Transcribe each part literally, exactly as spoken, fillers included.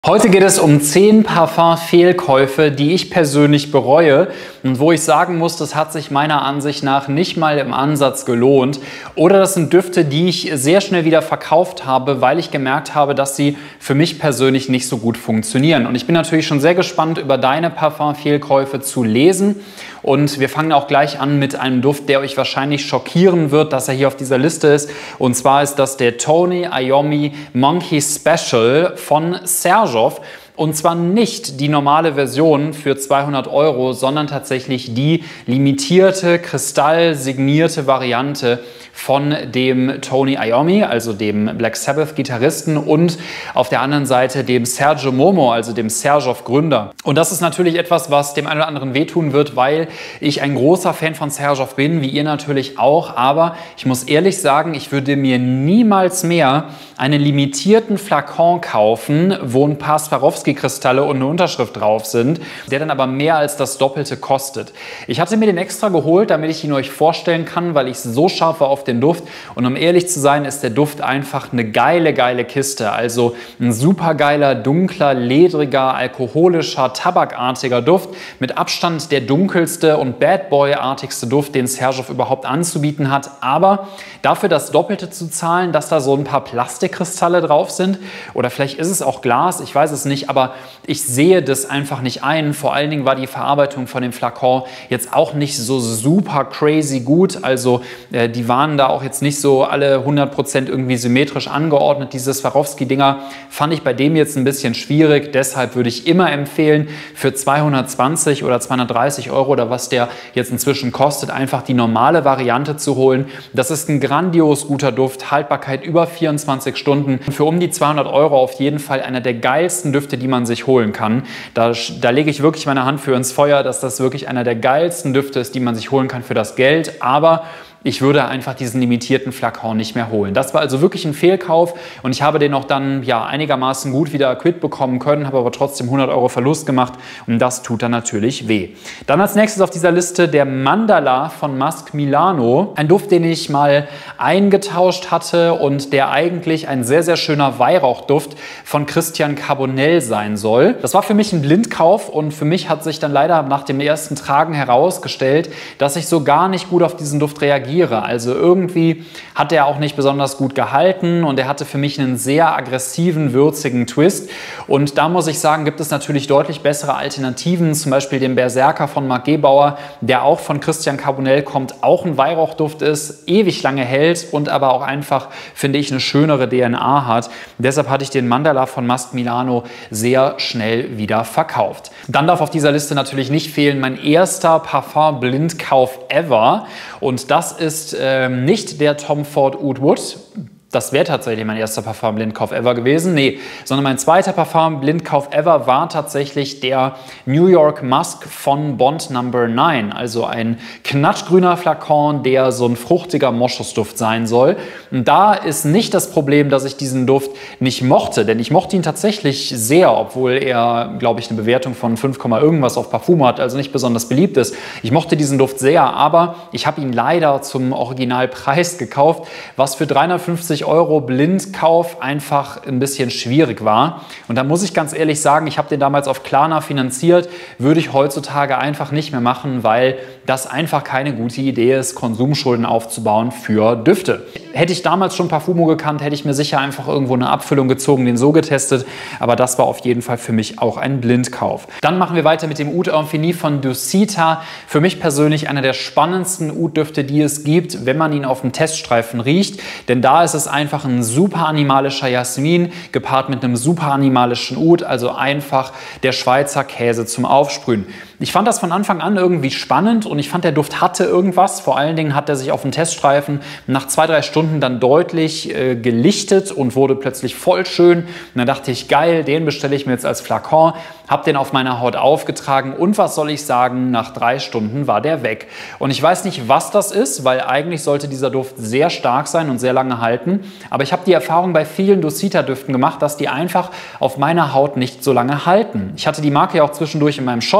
Heute geht es um zehn Parfum-Fehlkäufe, die ich persönlich bereue und wo ich sagen muss, das hat sich meiner Ansicht nach nicht mal im Ansatz gelohnt. Oder das sind Düfte, die ich sehr schnell wieder verkauft habe, weil ich gemerkt habe, dass sie für mich persönlich nicht so gut funktionieren. Und ich bin natürlich schon sehr gespannt, über deine Parfum-Fehlkäufe zu lesen. Und wir fangen auch gleich an mit einem Duft, der euch wahrscheinlich schockieren wird, dass er hier auf dieser Liste ist. Und zwar ist das der Tony Iommi Monkey Special von Xerjoff. Und zwar nicht die normale Version für zweihundert Euro, sondern tatsächlich die limitierte, kristallsignierte Variante von dem Tony Iommi, also dem Black Sabbath-Gitarristen, und auf der anderen Seite dem Sergio Momo, also dem Xerjoff-Gründer. Und das ist natürlich etwas, was dem einen oder anderen wehtun wird, weil ich ein großer Fan von Xerjoff bin, wie ihr natürlich auch. Aber ich muss ehrlich sagen, ich würde mir niemals mehr einen limitierten Flakon kaufen, wo ein paar Swarovski-Kristalle und eine Unterschrift drauf sind, der dann aber mehr als das Doppelte kostet. Ich hatte mir den extra geholt, damit ich ihn euch vorstellen kann, weil ich so scharf war auf den Duft. Und um ehrlich zu sein, ist der Duft einfach eine geile, geile Kiste. Also ein super geiler, dunkler, ledriger, alkoholischer, tabakartiger Duft. Mit Abstand der dunkelste und Bad Boy-artigste Duft, den Xerjoff überhaupt anzubieten hat. Aber dafür das Doppelte zu zahlen, dass da so ein paar Plastikkristalle drauf sind, oder vielleicht ist es auch Glas, ich weiß es nicht, aber ich sehe das einfach nicht ein. Vor allen Dingen war die Verarbeitung von dem Flakon jetzt auch nicht so super crazy gut. Also äh, die waren da auch jetzt nicht so alle hundert Prozent irgendwie symmetrisch angeordnet. Diese Swarovski-Dinger fand ich bei dem jetzt ein bisschen schwierig. Deshalb würde ich immer empfehlen, für zweihundertzwanzig oder zweihundertdreißig Euro oder was der jetzt inzwischen kostet, einfach die normale Variante zu holen. Das ist ein grandios guter Duft, Haltbarkeit über vierundzwanzig Stunden. Für um die zweihundert Euro auf jeden Fall einer der geilsten Düfte, die man sich holen kann. Da, da lege ich wirklich meine Hand für ins Feuer, dass das wirklich einer der geilsten Düfte ist, die man sich holen kann für das Geld. Aber ich würde einfach diesen limitierten Flakon nicht mehr holen. Das war also wirklich ein Fehlkauf und ich habe den auch dann ja einigermaßen gut wieder quitt bekommen können, habe aber trotzdem hundert Euro Verlust gemacht und das tut dann natürlich weh. Dann als nächstes auf dieser Liste der Mandala von Masque Milano. Ein Duft, den ich mal eingetauscht hatte und der eigentlich ein sehr, sehr schöner Weihrauchduft von Christian Carbonell sein soll. Das war für mich ein Blindkauf und für mich hat sich dann leider nach dem ersten Tragen herausgestellt, dass ich so gar nicht gut auf diesen Duft reagiere. Also irgendwie hat er auch nicht besonders gut gehalten und er hatte für mich einen sehr aggressiven, würzigen Twist. Und da muss ich sagen, gibt es natürlich deutlich bessere Alternativen, zum Beispiel den Berserker von Marc Gebauer, der auch von Christian Carbonell kommt, auch ein Weihrauchduft ist, ewig lange hält und aber auch einfach, finde ich, eine schönere D N A hat. Deshalb hatte ich den Mandala von Masque Milano sehr schnell wieder verkauft. Dann darf auf dieser Liste natürlich nicht fehlen mein erster Parfum-Blindkauf ever und das ist ähm, nicht der Tom Ford Oud Wood. Das wäre tatsächlich mein erster Parfum-Blindkauf ever gewesen. Nee, sondern mein zweiter Parfum-Blindkauf ever war tatsächlich der New York Musk von Bond Number neun. Also ein knatschgrüner Flakon, der so ein fruchtiger Moschusduft sein soll. Und da ist nicht das Problem, dass ich diesen Duft nicht mochte, denn ich mochte ihn tatsächlich sehr, obwohl er, glaube ich, eine Bewertung von fünf, irgendwas auf Parfum hat, also nicht besonders beliebt ist. Ich mochte diesen Duft sehr, aber ich habe ihn leider zum Originalpreis gekauft, was für dreihundertfünfzig Euro Blindkauf einfach ein bisschen schwierig war. Und da muss ich ganz ehrlich sagen, ich habe den damals auf Klarna finanziert, würde ich heutzutage einfach nicht mehr machen, weil das einfach keine gute Idee ist, Konsumschulden aufzubauen für Düfte. Hätte ich damals schon Parfumo gekannt, hätte ich mir sicher einfach irgendwo eine Abfüllung gezogen, den so getestet, aber das war auf jeden Fall für mich auch ein Blindkauf. Dann machen wir weiter mit dem Oud Infini von Docita. Für mich persönlich einer der spannendsten Oud-Düfte, die es gibt, wenn man ihn auf dem Teststreifen riecht, denn da ist es einfach ein super animalischer Jasmin, gepaart mit einem super animalischen Oud, also einfach der Schweizer Käse zum Aufsprühen. Ich fand das von Anfang an irgendwie spannend und ich fand, der Duft hatte irgendwas. Vor allen Dingen hat er sich auf dem Teststreifen nach zwei, drei Stunden dann deutlich äh, gelichtet und wurde plötzlich voll schön. Und dann dachte ich, geil, den bestelle ich mir jetzt als Flakon, habe den auf meiner Haut aufgetragen und was soll ich sagen, nach drei Stunden war der weg. Und ich weiß nicht, was das ist, weil eigentlich sollte dieser Duft sehr stark sein und sehr lange halten. Aber ich habe die Erfahrung bei vielen Docita-Düften gemacht, dass die einfach auf meiner Haut nicht so lange halten. Ich hatte die Marke ja auch zwischendurch in meinem Shop, das war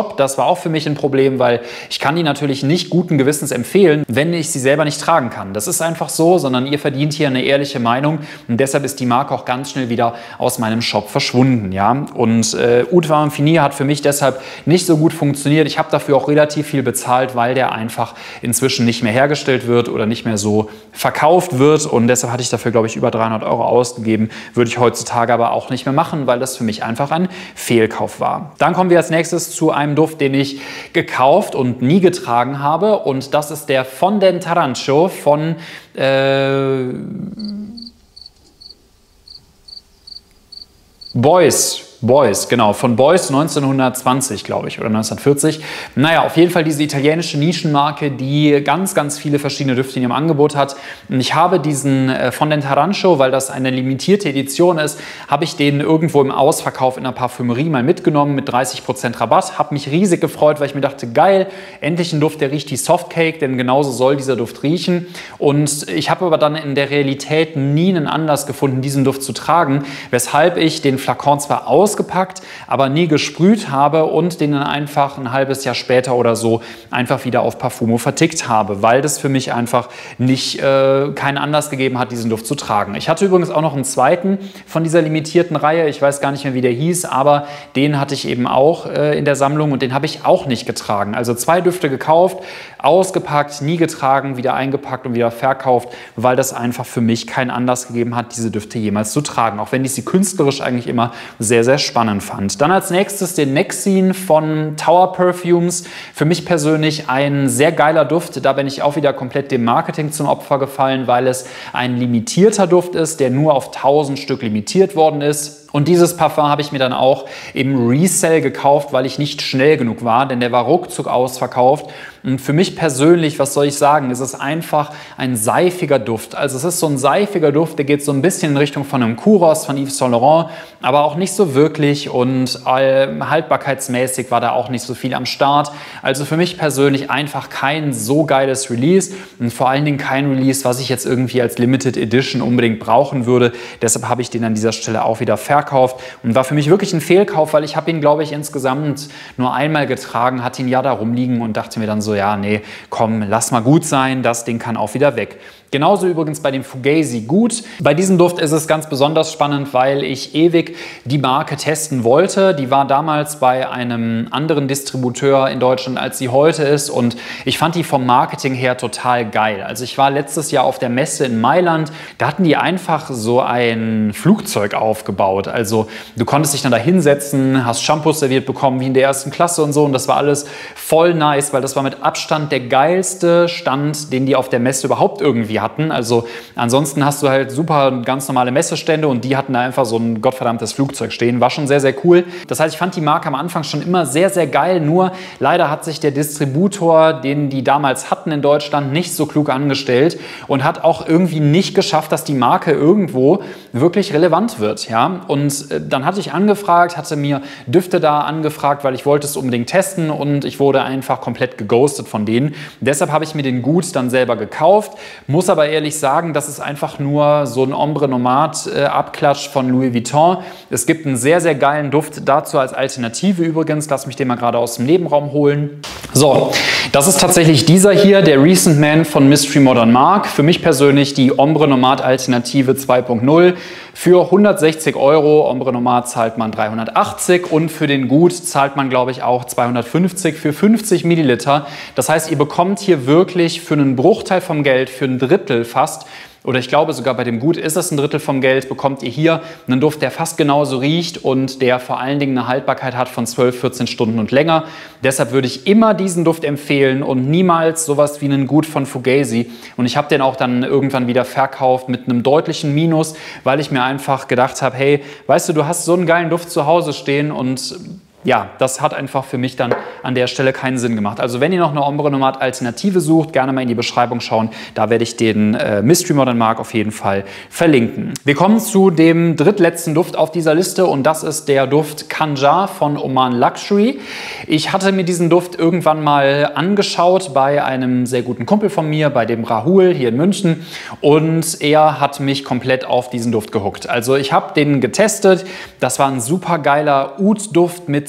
auch für mich ein Problem, weil ich kann die natürlich nicht guten Gewissens empfehlen, wenn ich sie selber nicht tragen kann. Das ist einfach so, sondern ihr verdient hier eine ehrliche Meinung und deshalb ist die Marke auch ganz schnell wieder aus meinem Shop verschwunden. Ja? Und äh, Oud Vaille Infini hat für mich deshalb nicht so gut funktioniert. Ich habe dafür auch relativ viel bezahlt, weil der einfach inzwischen nicht mehr hergestellt wird oder nicht mehr so verkauft wird und deshalb hatte ich dafür, glaube ich, über dreihundert Euro ausgegeben. Würde ich heutzutage aber auch nicht mehr machen, weil das für mich einfach ein Fehlkauf war. Dann kommen wir als nächstes zu einem Duft, den ich gekauft und nie getragen habe und das ist der Fondant Tarancho von äh, Boys. Boys, genau, von Boys neunzehnhundertzwanzig, glaube ich, oder neunzehnhundertvierzig. Naja, auf jeden Fall diese italienische Nischenmarke, die ganz, ganz viele verschiedene Düfte in ihrem Angebot hat. Und ich habe diesen äh, Fondant Tarancho, weil das eine limitierte Edition ist, habe ich den irgendwo im Ausverkauf in der Parfümerie mal mitgenommen mit dreißig Prozent Rabatt. Habe mich riesig gefreut, weil ich mir dachte, geil, endlich ein Duft, der riecht wie Softcake, denn genauso soll dieser Duft riechen. Und ich habe aber dann in der Realität nie einen Anlass gefunden, diesen Duft zu tragen, weshalb ich den Flakon zwar aus ausgepackt, aber nie gesprüht habe und den dann einfach ein halbes Jahr später oder so einfach wieder auf Parfumo vertickt habe, weil das für mich einfach nicht äh, keinen Anlass gegeben hat, diesen Duft zu tragen. Ich hatte übrigens auch noch einen zweiten von dieser limitierten Reihe, ich weiß gar nicht mehr, wie der hieß, aber den hatte ich eben auch äh, in der Sammlung und den habe ich auch nicht getragen. Also zwei Düfte gekauft, ausgepackt, nie getragen, wieder eingepackt und wieder verkauft, weil das einfach für mich keinen Anlass gegeben hat, diese Düfte jemals zu tragen, auch wenn ich sie künstlerisch eigentlich immer sehr, sehr spannend fand. Dann als nächstes den Nexine von Tower Perfumes. Für mich persönlich ein sehr geiler Duft. Da bin ich auch wieder komplett dem Marketing zum Opfer gefallen, weil es ein limitierter Duft ist, der nur auf tausend Stück limitiert worden ist. Und dieses Parfum habe ich mir dann auch im Resell gekauft, weil ich nicht schnell genug war, denn der war ruckzuck ausverkauft. Und für mich persönlich, was soll ich sagen, ist es einfach ein seifiger Duft. Also es ist so ein seifiger Duft, der geht so ein bisschen in Richtung von einem Kouros von Yves Saint Laurent, aber auch nicht so wirklich und äh, haltbarkeitsmäßig war da auch nicht so viel am Start. Also für mich persönlich einfach kein so geiles Release und vor allen Dingen kein Release, was ich jetzt irgendwie als Limited Edition unbedingt brauchen würde. Deshalb habe ich den an dieser Stelle auch wieder verkauft und war für mich wirklich ein Fehlkauf, weil ich habe ihn, glaube ich, insgesamt nur einmal getragen, hatte ihn ja da rumliegen und dachte mir dann so, ja, nee, komm, lass mal gut sein, das Ding kann auch wieder weg. Genauso übrigens bei dem Fugazi gut. Bei diesem Duft ist es ganz besonders spannend, weil ich ewig die Marke testen wollte. Die war damals bei einem anderen Distributeur in Deutschland, als sie heute ist und ich fand die vom Marketing her total geil. Also ich war letztes Jahr auf der Messe in Mailand, da hatten die einfach so ein Flugzeug aufgebaut. Also du konntest dich dann da hinsetzen, hast Shampoos serviert bekommen wie in der ersten Klasse und so und das war alles voll nice, weil das war mit Abstand der geilste Stand, den die auf der Messe überhaupt irgendwie hatten. Also ansonsten hast du halt super ganz normale Messestände und die hatten da einfach so ein gottverdammtes Flugzeug stehen. War schon sehr, sehr cool. Das heißt, ich fand die Marke am Anfang schon immer sehr, sehr geil. Nur leider hat sich der Distributor, den die damals hatten in Deutschland, nicht so klug angestellt und hat auch irgendwie nicht geschafft, dass die Marke irgendwo wirklich relevant wird. Ja? Und dann hatte ich angefragt, hatte mir Düfte da angefragt, weil ich wollte es unbedingt testen und ich wurde einfach komplett geghostet von denen. Deshalb habe ich mir den Gut dann selber gekauft. Muss aber ehrlich sagen, das ist einfach nur so ein Ombre Nomade äh, Abklatsch von Louis Vuitton. Es gibt einen sehr, sehr geilen Duft dazu als Alternative übrigens. Lass mich den mal gerade aus dem Nebenraum holen. So, das ist tatsächlich dieser hier, der Recent Man von Mystery Modern Mark. Für mich persönlich die Ombre Nomade Alternative zwei Punkt null. Für hundertsechzig Euro, Ombre Nomade zahlt man dreihundertachtzig und für den Gut zahlt man, glaube ich, auch zweihundertfünfzig für fünfzig Milliliter. Das heißt, ihr bekommt hier wirklich für einen Bruchteil vom Geld, für ein Drittel fast, oder ich glaube sogar bei dem Gut ist es ein Drittel vom Geld, bekommt ihr hier einen Duft, der fast genauso riecht und der vor allen Dingen eine Haltbarkeit hat von zwölf, vierzehn Stunden und länger. Deshalb würde ich immer diesen Duft empfehlen und niemals sowas wie einen Gut von Fugazi. Und ich habe den auch dann irgendwann wieder verkauft mit einem deutlichen Minus, weil ich mir einfach gedacht habe, hey, weißt du, du hast so einen geilen Duft zu Hause stehen und ja, das hat einfach für mich dann an der Stelle keinen Sinn gemacht. Also wenn ihr noch eine Ombre Nomade Alternative sucht, gerne mal in die Beschreibung schauen. Da werde ich den äh, Mystery Modern Mark auf jeden Fall verlinken. Wir kommen zu dem drittletzten Duft auf dieser Liste und das ist der Duft Khanjar von Oman Luxury. Ich hatte mir diesen Duft irgendwann mal angeschaut bei einem sehr guten Kumpel von mir, bei dem Rahul hier in München und er hat mich komplett auf diesen Duft gehuckt. Also ich habe den getestet. Das war ein super geiler Oud-Duft mit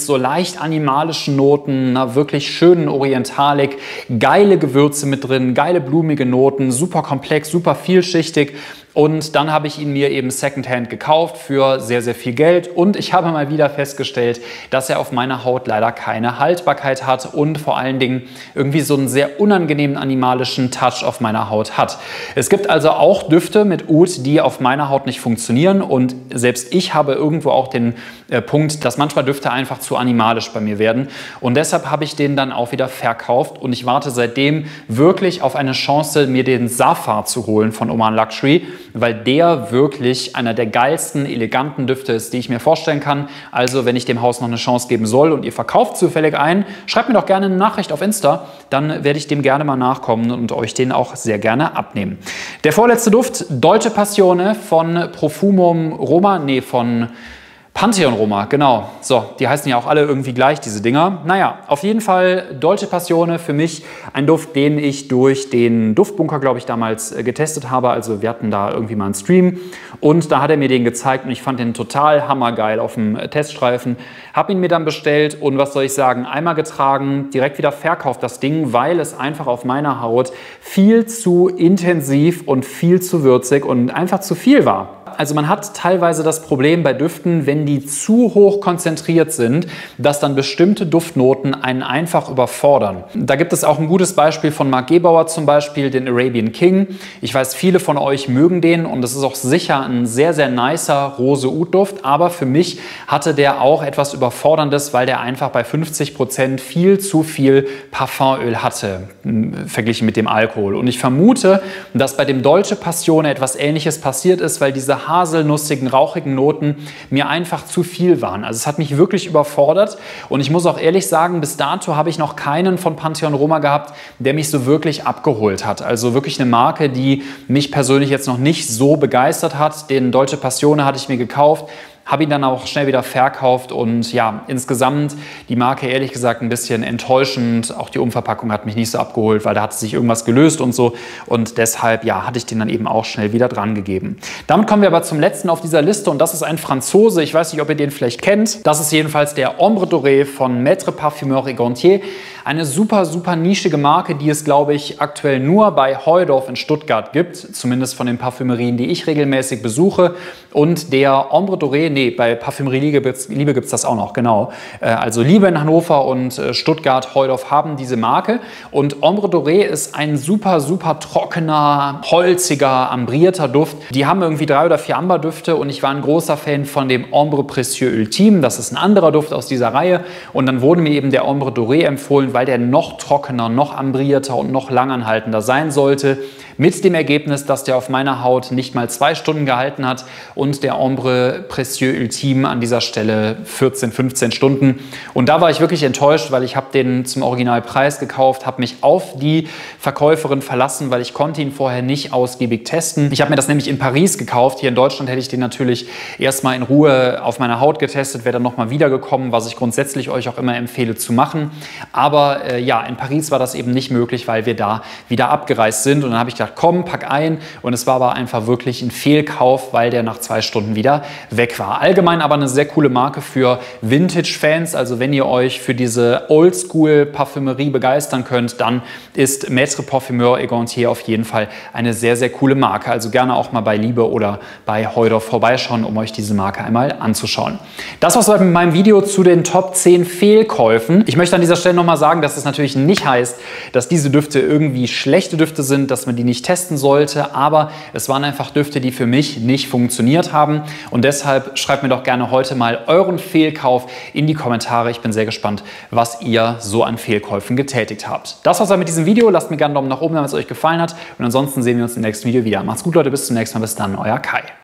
so leicht animalischen Noten, einer wirklich schönen Orientalik, geile Gewürze mit drin, geile blumige Noten, super komplex, super vielschichtig. Und dann habe ich ihn mir eben Secondhand gekauft für sehr, sehr viel Geld. Und ich habe mal wieder festgestellt, dass er auf meiner Haut leider keine Haltbarkeit hat und vor allen Dingen irgendwie so einen sehr unangenehmen animalischen Touch auf meiner Haut hat. Es gibt also auch Düfte mit Oud, die auf meiner Haut nicht funktionieren. Und selbst ich habe irgendwo auch den äh, Punkt, dass manchmal Düfte einfach zu animalisch bei mir werden. Und deshalb habe ich den dann auch wieder verkauft. Und ich warte seitdem wirklich auf eine Chance, mir den Safar zu holen von Oman Luxury, weil der wirklich einer der geilsten, eleganten Düfte ist, die ich mir vorstellen kann. Also wenn ich dem Haus noch eine Chance geben soll und ihr verkauft zufällig einen, schreibt mir doch gerne eine Nachricht auf Insta, dann werde ich dem gerne mal nachkommen und euch den auch sehr gerne abnehmen. Der vorletzte Duft, Dolce Passione von Profumum Roma, nee, von Pantheon Roma, genau. So, die heißen ja auch alle irgendwie gleich, diese Dinger. Naja, auf jeden Fall Dolce Passione für mich ein Duft, den ich durch den Duftbunker, glaube ich, damals äh, getestet habe. Also wir hatten da irgendwie mal einen Stream und da hat er mir den gezeigt und ich fand den total hammergeil auf dem äh, Teststreifen. Habe ihn mir dann bestellt und was soll ich sagen, einmal getragen, direkt wieder verkauft das Ding, weil es einfach auf meiner Haut viel zu intensiv und viel zu würzig und einfach zu viel war. Also man hat teilweise das Problem bei Düften, wenn die zu hoch konzentriert sind, dass dann bestimmte Duftnoten einen einfach überfordern. Da gibt es auch ein gutes Beispiel von Marc Gebauer zum Beispiel, den Arabian King. Ich weiß, viele von euch mögen den und es ist auch sicher ein sehr, sehr nicer Rose-Oud-Duft, aber für mich hatte der auch etwas Überforderndes, weil der einfach bei fünfzig Prozent viel zu viel Parfumöl hatte, verglichen mit dem Alkohol. Und ich vermute, dass bei dem Dolce Passione etwas Ähnliches passiert ist, weil diese haselnussigen, rauchigen Noten mir einfach zu viel waren. Also es hat mich wirklich überfordert und ich muss auch ehrlich sagen, bis dato habe ich noch keinen von Pantheon Roma gehabt, der mich so wirklich abgeholt hat. Also wirklich eine Marke, die mich persönlich jetzt noch nicht so begeistert hat. Den Dolce Passione hatte ich mir gekauft, habe ihn dann auch schnell wieder verkauft und ja, insgesamt die Marke ehrlich gesagt ein bisschen enttäuschend. Auch die Umverpackung hat mich nicht so abgeholt, weil da hat sich irgendwas gelöst und so und deshalb ja, hatte ich den dann eben auch schnell wieder dran gegeben. Damit kommen wir aber zum letzten auf dieser Liste und das ist ein Franzose. Ich weiß nicht, ob ihr den vielleicht kennt. Das ist jedenfalls der Ombre Doré von Maître Parfumeur et Gantier. Eine super, super nischige Marke, die es, glaube ich, aktuell nur bei Heudorf in Stuttgart gibt. Zumindest von den Parfümerien, die ich regelmäßig besuche. Und der Ombre Doré, nee, bei Parfümerie Liebe gibt es das auch noch, genau. Also Liebe in Hannover und Stuttgart, Heudorf haben diese Marke. Und Ombre Doré ist ein super, super trockener, holziger, ambrierter Duft. Die haben irgendwie drei oder vier Amberdüfte und ich war ein großer Fan von dem Ombre Précieux Ultime. Das ist ein anderer Duft aus dieser Reihe. Und dann wurde mir eben der Ombre Doré empfohlen, weil der noch trockener, noch ambrierter und noch langanhaltender sein sollte. Mit dem Ergebnis, dass der auf meiner Haut nicht mal zwei Stunden gehalten hat und der Ombre Précieux Ultime an dieser Stelle vierzehn, fünfzehn Stunden. Und da war ich wirklich enttäuscht, weil ich habe den zum Originalpreis gekauft, habe mich auf die Verkäuferin verlassen, weil ich konnte ihn vorher nicht ausgiebig testen. Ich habe mir das nämlich in Paris gekauft. Hier in Deutschland hätte ich den natürlich erstmal in Ruhe auf meiner Haut getestet, wäre dann nochmal wiedergekommen, was ich grundsätzlich euch auch immer empfehle zu machen. Aber äh, ja, in Paris war das eben nicht möglich, weil wir da wieder abgereist sind. Und dann habe ich gedacht, komm, pack ein. Und es war aber einfach wirklich ein Fehlkauf, weil der nach zwei Stunden wieder weg war. Allgemein aber eine sehr coole Marke für Vintage-Fans. Also wenn ihr euch für diese Oldschool-Parfümerie begeistern könnt, dann ist Maître Parfumeur et Gantier auf jeden Fall eine sehr, sehr coole Marke. Also gerne auch mal bei Liebe oder bei Heudorf vorbeischauen, um euch diese Marke einmal anzuschauen. Das war's mit meinem Video zu den Top zehn Fehlkäufen. Ich möchte an dieser Stelle nochmal sagen, dass es natürlich nicht heißt, dass diese Düfte irgendwie schlechte Düfte sind, dass man die nicht testen sollte, aber es waren einfach Düfte, die für mich nicht funktioniert haben und deshalb schreibt mir doch gerne heute mal euren Fehlkauf in die Kommentare. Ich bin sehr gespannt, was ihr so an Fehlkäufen getätigt habt. Das war's mit diesem Video. Lasst mir gerne einen Daumen nach oben, wenn es euch gefallen hat und ansonsten sehen wir uns im nächsten Video wieder. Macht's gut, Leute, bis zum nächsten Mal. Bis dann, euer Kai.